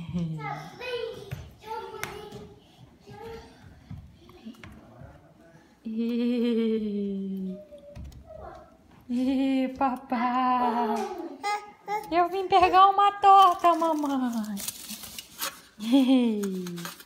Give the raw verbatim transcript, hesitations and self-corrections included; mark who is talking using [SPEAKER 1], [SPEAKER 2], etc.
[SPEAKER 1] Ih, ih, papai. Eu vim pegar uma torta, mamãe. Ih.